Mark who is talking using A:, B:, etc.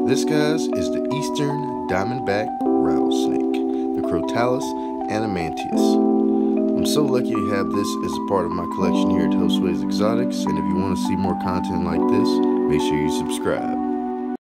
A: This, guys, is the Eastern Diamondback Rattlesnake, the Crotalus adamantius. I'm so lucky to have this as a part of my collection here at Josue's Exotics, and if you want to see more content like this, make sure you subscribe.